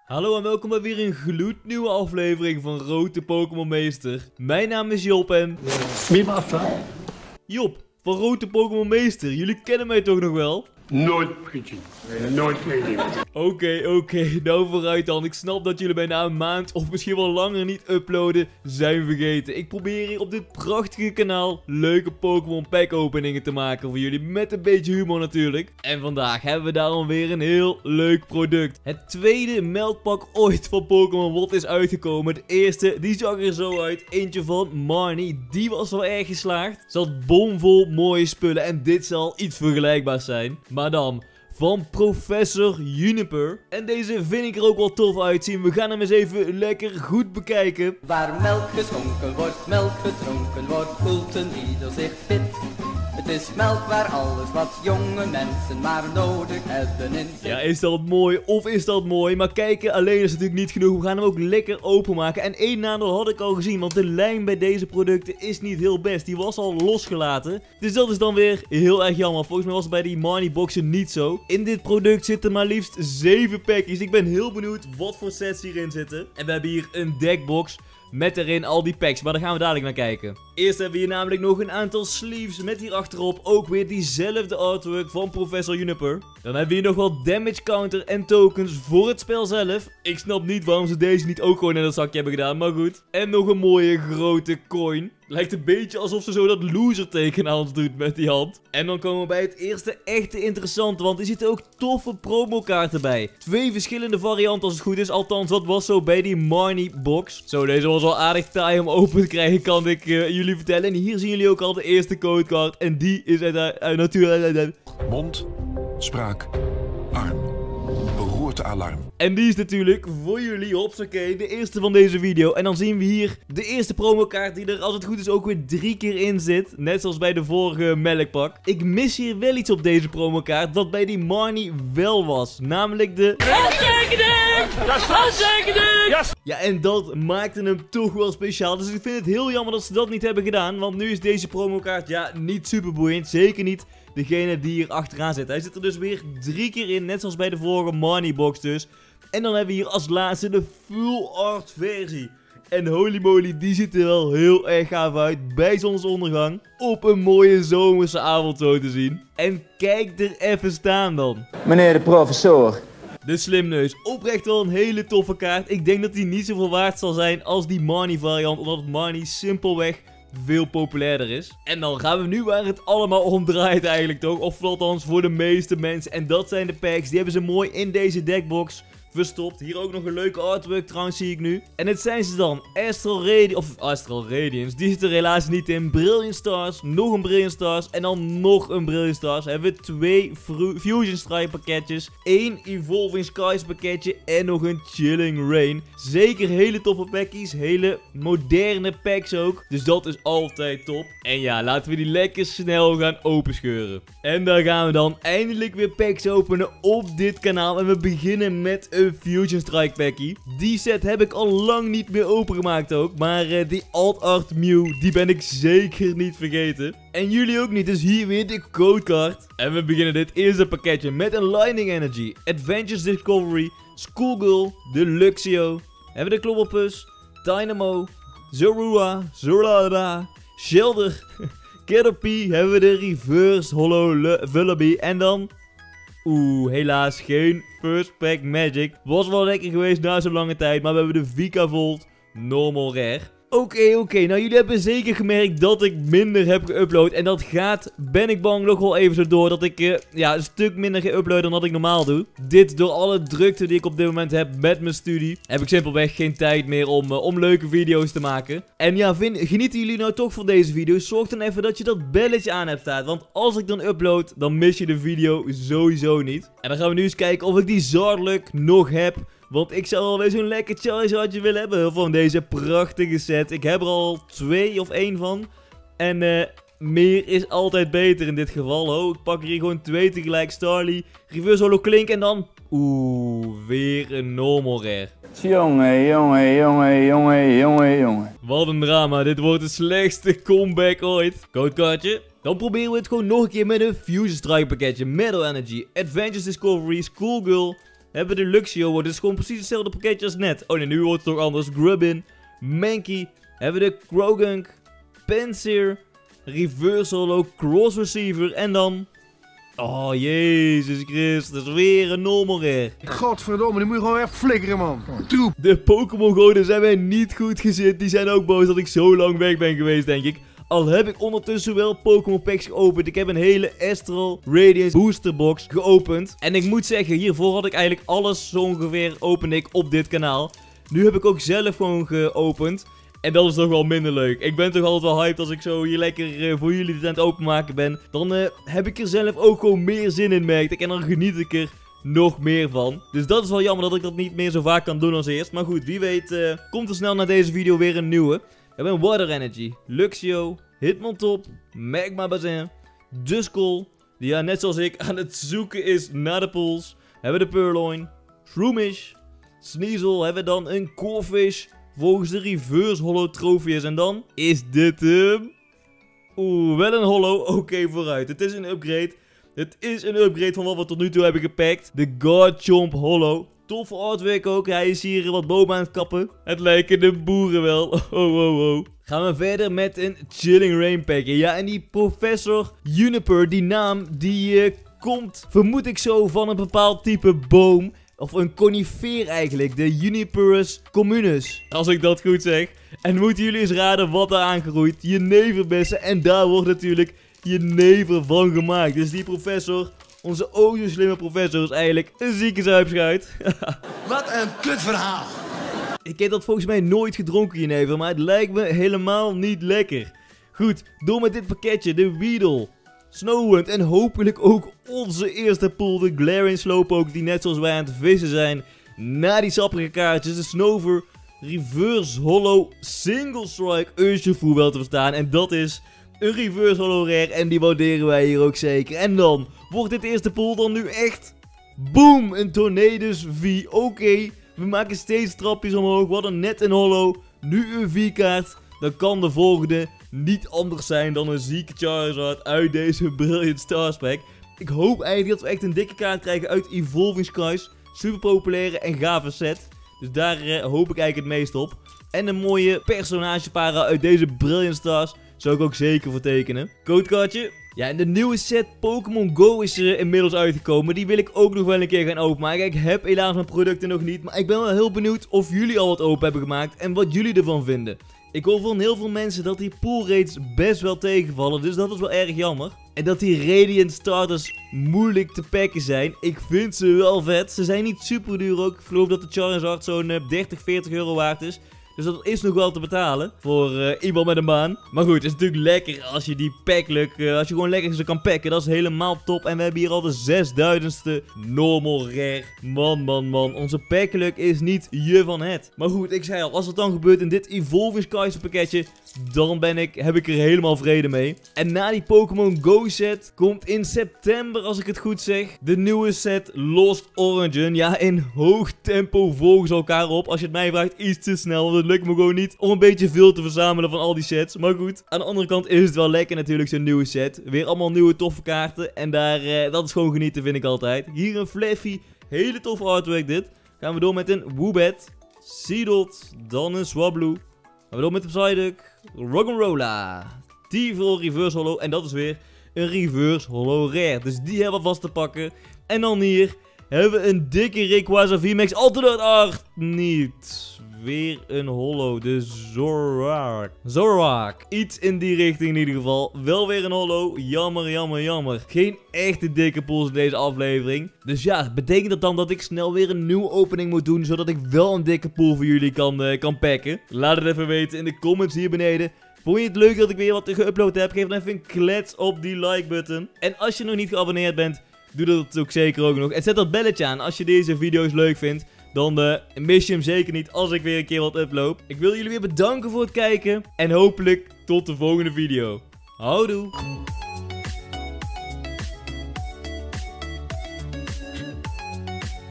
Hallo en welkom bij weer een gloednieuwe aflevering van Rood de Pokémon Meester. Mijn naam is Job en... Wie was dat? Job, van Rood de Pokémon Meester. Jullie kennen mij toch nog wel? Nooit preaching. Nooit meedoen. Oké, nou vooruit dan. Ik snap dat jullie bijna een maand of misschien wel langer niet uploaden zijn vergeten. Ik probeer hier op dit prachtige kanaal leuke Pokémon pack openingen te maken voor jullie. Met een beetje humor natuurlijk. En vandaag hebben we daarom weer een heel leuk product. Het tweede melkpak ooit van Pokémon Wat is uitgekomen. De eerste, die zag er zo uit. Eentje van Marnie. Die was wel erg geslaagd. Ze had bomvol mooie spullen en dit zal iets vergelijkbaars zijn. Maar dan van Professor Juniper. En deze vind ik er ook wel tof uitzien. We gaan hem eens even lekker goed bekijken. Waar melk geschonken wordt, melk gedronken wordt, voelt een ieder zich fit. Het is melk waar alles wat jonge mensen maar nodig hebben in zich. Ja, is dat mooi of is dat mooi? Maar kijken alleen is natuurlijk niet genoeg. We gaan hem ook lekker openmaken. En één nadeel had ik al gezien, want de lijn bij deze producten is niet heel best. Die was al losgelaten. Dus dat is dan weer heel erg jammer. Volgens mij was het bij die Marnie boxen niet zo. In dit product zitten maar liefst 7 pakjes. Ik ben heel benieuwd wat voor sets hierin zitten. En we hebben hier een deckbox met erin al die packs, maar daar gaan we dadelijk naar kijken. Eerst hebben we hier namelijk nog een aantal sleeves met hier achterop ook weer diezelfde artwork van Professor Juniper. Dan hebben we hier nog wat damage counter en tokens voor het spel zelf. Ik snap niet waarom ze deze niet ook gewoon in dat zakje hebben gedaan, maar goed. En nog een mooie grote coin. Lijkt een beetje alsof ze zo dat loser teken aan ons doet met die hand. En dan komen we bij het eerste echte interessante, want er zitten ook toffe promokaarten bij. 2 verschillende varianten als het goed is, althans dat was zo bij die Marnie box. Zo, deze was wel aardig taai om open te krijgen, kan ik jullie vertellen. En hier zien jullie ook al de eerste codecard en die is natuurlijk... Mond, spraak, arm. Beroertealarm. En die is natuurlijk voor jullie, hopsakee, de eerste van deze video. En dan zien we hier de eerste promokaart die er als het goed is ook weer 3 keer in zit. Net zoals bij de vorige melkpak. Ik mis hier wel iets op deze promokaart dat bij die Marnie wel was. Namelijk de... Ja, en dat maakte hem toch wel speciaal. Dus ik vind het heel jammer dat ze dat niet hebben gedaan. Want nu is deze promokaart, ja, niet super boeiend. Zeker niet degene die hier achteraan zit. Hij zit er dus weer 3 keer in, net zoals bij de vorige Marnie box dus. En dan hebben we hier als laatste de full art versie. En holy moly, die ziet er wel heel erg gaaf uit bij zonsondergang. Op een mooie zomerse avond zo te zien. En kijk er even staan dan. Meneer de professor. De slimneus, oprecht wel een hele toffe kaart. Ik denk dat die niet zoveel waard zal zijn als die Marnie variant, omdat Marnie simpelweg veel populairder is. En dan gaan we nu waar het allemaal om draait eigenlijk toch. Of althans voor de meeste mensen. En dat zijn de packs. Die hebben ze mooi in deze deckbox verstopt. Hier ook nog een leuke artwork trouwens zie ik nu. En het zijn ze dan. Astral Radiance. Die zit er helaas niet in. Brilliant Stars. Nog een Brilliant Stars. En dan nog een Brilliant Stars. Hebben we 2 Fusion Strike pakketjes. 1 Evolving Skies pakketje. En nog een Chilling Rain. Zeker hele toffe packies. Hele moderne packs ook. Dus dat is altijd top. En ja, laten we die lekker snel gaan openscheuren. En daar gaan we dan eindelijk weer packs openen op dit kanaal. En we beginnen met een Fusion Strike packie. Die set heb ik al lang niet meer opengemaakt ook. Maar die Alt Art Mew, die ben ik zeker niet vergeten. En jullie ook niet, dus hier weer de codecard. En we beginnen dit eerste pakketje met een Lightning Energy, Adventures Discovery, Schoolgirl, Deluxio. Hebben we de Clobbopus, Dynamo, Zorua, Zorlada, Shellder, Caterpie. Hebben we de Reverse Hollow Vullaby. En dan... helaas geen First Pack Magic. Was wel lekker geweest na zo'n lange tijd. Maar we hebben de Vikavolt Normal Rare. Oké. Nou, jullie hebben zeker gemerkt dat ik minder heb geüpload. En dat gaat, ben ik bang, nog wel even zo door. Dat ik een stuk minder geüpload dan dat ik normaal doe. Dit door alle drukte die ik op dit moment heb met mijn studie. Heb ik simpelweg geen tijd meer om leuke video's te maken. En ja, genieten jullie nou toch van deze video's? Zorg dan even dat je dat belletje aan hebt staan. Want als ik dan upload, dan mis je de video sowieso niet. En dan gaan we nu eens kijken of ik die Zardluck nog heb. Want ik zou alweer zo'n lekker Charizardje willen hebben van deze prachtige set. Ik heb er al 2 of 1 van. En meer is altijd beter in dit geval. Oh, ik pak hier gewoon 2 tegelijk. Starly, Reverse Hollow Klink en dan... weer een Normal Rare. Jongen. Wat een drama. Dit wordt de slechtste comeback ooit. Codekaartje. Dan proberen we het gewoon nog een keer met een Fusion Strike pakketje. Metal Energy, Adventures Discovery, Schoolgirl, hebben we de Luxio. Dit is gewoon precies hetzelfde pakketje als net. Oh nee, nu wordt het toch anders. Grubbin, Mankey, hebben we de Krogunk, Pansear, Reverse Holo, Cross Receiver en dan... Oh, Jezus Christus, weer een normal rare. Godverdomme, die moet je gewoon echt flikkeren, man. Troep. De Pokémon goden zijn mij niet goed gezet. Die zijn ook boos dat ik zo lang weg ben geweest, denk ik. Al heb ik ondertussen wel Pokémon packs geopend. Ik heb een hele Astral Radiance Booster Box geopend. En ik moet zeggen, hiervoor had ik eigenlijk alles zo ongeveer opende ik op dit kanaal. Nu heb ik ook zelf gewoon geopend. En dat is toch wel minder leuk. Ik ben toch altijd wel hyped als ik zo hier lekker voor jullie dit aan het openmaken ben. Dan heb ik er zelf ook gewoon meer zin in, merk ik. En dan geniet ik er nog meer van. Dus dat is wel jammer dat ik dat niet meer zo vaak kan doen als eerst. Maar goed, wie weet komt er snel na deze video weer een nieuwe. We hebben Water Energy, Luxio, Hitmontop, Magma Bazin, Duskull, die ja net zoals ik aan het zoeken is naar de pools. We hebben de Purloin, Shroomish, Sneasel, hebben we dan een Corphish volgens de Reverse Holo Trophieus. En dan is dit hem. Oeh, wel een holo. Oké, vooruit. Het is een upgrade. Het is een upgrade van wat we tot nu toe hebben gepakt. De Garchomp Holo. Toffe artwork ook. Hij is hier wat bomen aan het kappen. Het lijken de boeren wel. Oh. Gaan we verder met een Chilling Reign pack. Ja, en die Professor Juniper, die naam, die komt, vermoed ik zo, van een bepaald type boom. Of een conifeer eigenlijk. De Juniperus communis. Als ik dat goed zeg. En moeten jullie eens raden wat daar aangegroeid. Jeneverbessen. En daar wordt natuurlijk jenever van gemaakt. Dus die professor, onze zo slimme professor, is eigenlijk een zieke zuipschuit. Wat een kutverhaal. Ik heb dat volgens mij nooit gedronken, jenever. Maar het lijkt me helemaal niet lekker. Goed, door met dit pakketje. De Weedle, Snowrunt en hopelijk ook onze eerste pool, de Glaring Slowpoke, die net zoals wij aan het vissen zijn naar die sappige kaartjes. De Snover Reverse Holo Single Strike Urshifu wel te verstaan. En dat is een Reverse Holo Rare en die waarderen wij hier ook zeker. En dan wordt dit eerste pool dan nu echt boom, een Tornadus V. Oké, we maken steeds trapjes omhoog. We hadden net een Holo, nu een V-kaart. Dan kan de volgende niet anders zijn dan een zieke Charizard uit deze Brilliant Stars pack. Ik hoop eigenlijk dat we echt een dikke kaart krijgen uit Evolving Skies. Super populaire en gave set. Dus daar hoop ik eigenlijk het meest op. En een mooie personagepara uit deze Brilliant Stars zou ik ook zeker voor tekenen. Codekaartje. Ja, en de nieuwe set Pokémon Go is inmiddels uitgekomen. Die wil ik ook nog wel een keer gaan openmaken. Ik heb helaas mijn producten nog niet. Maar ik ben wel heel benieuwd of jullie al wat open hebben gemaakt. En wat jullie ervan vinden. Ik hoor van heel veel mensen dat die pool rates best wel tegenvallen. Dus dat is wel erg jammer. En dat die Radiant Starters moeilijk te packen zijn. Ik vind ze wel vet. Ze zijn niet super duur ook. Ik geloof dat de Charizard zo'n 30, 40 euro waard is. Dus dat is nog wel te betalen voor iemand met een baan. Maar goed, het is natuurlijk lekker als je die packluck, als je gewoon lekker ze kan packen. Dat is helemaal top. En we hebben hier al de 6000ste normal rare. Man. Onze packluck is niet je van het. Maar goed, ik zei al, als het dan gebeurt in dit Evolving Skies pakketje, dan heb ik er helemaal vrede mee. En na die Pokémon Go set komt in september, als ik het goed zeg, de nieuwe set Lost Origin. Ja, in hoog tempo volgen ze elkaar op. Als je het mij vraagt, iets te snel. Want het lukt me gewoon niet om een beetje veel te verzamelen van al die sets. Maar goed, aan de andere kant is het wel lekker natuurlijk zo'n nieuwe set. Weer allemaal nieuwe toffe kaarten. En dat is gewoon genieten, vind ik altijd. Hier een Fluffy, hele toffe artwork dit. Gaan we door met een Woobat, Seedot, dan een Swablu. Gaan we door met de Psyduck, Roggenrola, T-Vol Reverse Holo. En dat is weer een Reverse Holo Rare. Dus die hebben we vast te pakken. En dan hier hebben we een dikke Rayquaza VMAX Alternate Art. Niet. Weer een holo. De Zoroark. Iets in die richting in ieder geval. Wel weer een holo. Jammer. Geen echte dikke pools in deze aflevering. Dus ja, betekent dat dan dat ik snel weer een nieuwe opening moet doen. Zodat ik wel een dikke pool voor jullie kan packen. Laat het even weten in de comments hier beneden. Vond je het leuk dat ik weer wat geüpload heb? Geef dan even een klets op die like button. En als je nog niet geabonneerd bent, doe dat ook zeker ook nog. En zet dat belletje aan als je deze video's leuk vindt. Dan mis je hem zeker niet als ik weer een keer wat upload. Ik wil jullie weer bedanken voor het kijken. En hopelijk tot de volgende video. Houdoe!